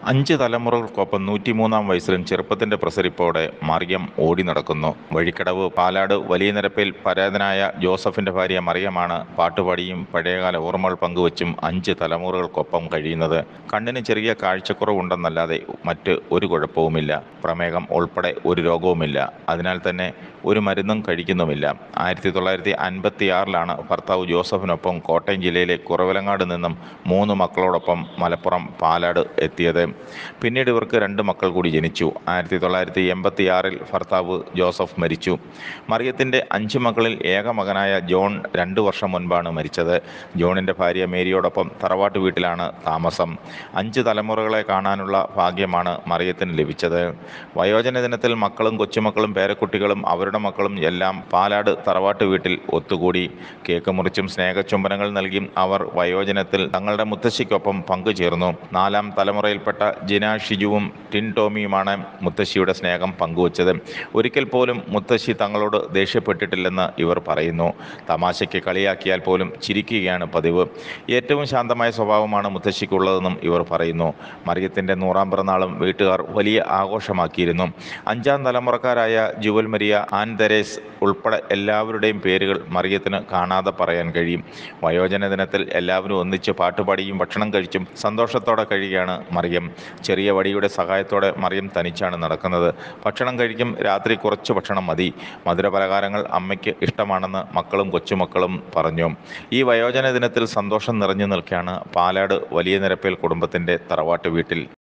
5 തലമുറകൾക്കൊപ്പം 103-ാം വയസ്സിലും ചെറുപ്പത്തിന്റെ പ്രസരിപ്പോടെ മറിയം ഓടി നടക്കുന്നു. വഴിക്കടവ് പാലാട് വലിയ നിരപ്പിൽ പരേതനായ ജോസഫിന്റെ ഭാര്യ മറിയമാണ് പാട്ടുപാടിയും പഴയകാല ഓർമ്മകൾ പങ്കുവച്ചും 5 തലമുറകൾക്കൊപ്പം കഴിയുന്നത്. കണ്ണിന് ചെറിയ കാഴ്ചക്കുറവുണ്ടെന്നല്ലാതെ മറ്റ് ഒരു കുഴപ്പവുമില്ല. പ്രമേഹം ഉൾപ്പെടെ ഒരു രോഗവുമില്ല. അതിനാൽ തന്നെ ഒരു മരുന്നും കഴിക്കുന്നുമില്ല. 1956-ലാണ് ഭർത്താവ് ജോസഫിനൊപ്പം കോട്ടയം ജില്ലയിലെ കുറവിലങ്ങാട് നിന്നും 3 മക്കളോടൊപ്പം മലപ്പുറം പാലാട് എത്തിയത്. പിന്നീട് ഇവർക്ക് 2 മക്കൾ കൂടി ജനിച്ചു. 1986-ൽ ഭർത്താവ് ജോസഫ് മരിച്ചു. മറിയത്തിൻ്റെ 5 മക്കളിൽ ഏക മകനായ ജോൺ 2 വർഷം മുൻപാണ് മരിച്ചത്. ജോണിൻ്റെ ഭാര്യ മേരിയോടൊപ്പം തറവാട്ട് വീട്ടിലാണ് താമസം. 5 തലമുറകളെ കാണാനുള്ള ഭാഗ്യമാണ് മറിയത്തിന് ലഭിച്ചത്. വയോജന ദിനത്തിൽ മക്കളും കൊച്ചുമക്കളും പേരക്കുട്ടികളും അവരുടെ മക്കളും എല്ലാം പാലാട് തറവാട്ട് വീട്ടിൽ ഒത്തുകൂടി. കേക്ക് മുറിച്ചും സ്നേഹചുംബനങ്ങൾ നൽകിയും അവർ വയോജനത്തിൽ തങ്ങളുടെ മുത്തശ്ശിക്കൊപ്പം പങ്കുചേർന്നു. 4-ാം തലമുറയിൽപ്പെട്ട ജിന ഷിജുവും ടിൻ ടോമിയുമാണ് മുത്തശ്ശിയുടെ സ്നേഹം പങ്കുവച്ചത്. ഒരിക്കൽ പോലും മുത്തശ്ശി തങ്ങളോട് ദേഷ്യപ്പെട്ടിട്ടില്ലെന്ന് ഇവർ പറയുന്നു. തമാശയ്ക്ക് കളിയാക്കിയാൽ പോലും ചിരിക്കുകയാണ് പതിവ്. ഏറ്റവും ശാന്തമായ സ്വഭാവമാണ് മുത്തശ്ശിക്കുള്ളതെന്നും ഇവർ പറയുന്നു. മറിയത്തിൻ്റെ 100-ാം പിറന്നാളും വീട്ടുകാർ വലിയ ആഘോഷമാക്കിയിരുന്നു. 5-ാം തലമുറക്കാരായ ജുവൽ മരിയ, ആൻ തെരേസ് ഉൾപ്പെടെ എല്ലാവരുടെയും പേരുകൾ മറിയത്തിന് കാണാതെ പറയാൻ കഴിയും. വയോജന ദിനത്തിൽ എല്ലാവരും ഒന്നിച്ച് പാട്ടുപാടിയും ഭക്ഷണം കഴിച്ചും സന്തോഷത്തോടെ കഴിയുകയാണ് മറിയം. ചെറിയ വടിയുടെ സഹായത്തോടെ മറിയം തനിച്ചാണ് നടക്കുന്നത്. ഭക്ഷണം കഴിക്കും. രാത്രി കുറച്ച് ഭക്ഷണം മതി. മധുരപലഹാരങ്ങൾ അമ്മയ്ക്ക് ഇഷ്ടമാണെന്ന് മക്കളും കൊച്ചുമക്കളും പറഞ്ഞു. ഈ വയോജന ദിനത്തിൽ സന്തോഷം നിറഞ്ഞു നിൽക്കുകയാണ് പാലാട് വലിയ നിരപ്പിൽ കുടുംബത്തിൻ്റെ തറവാട്ട് വീട്ടിൽ.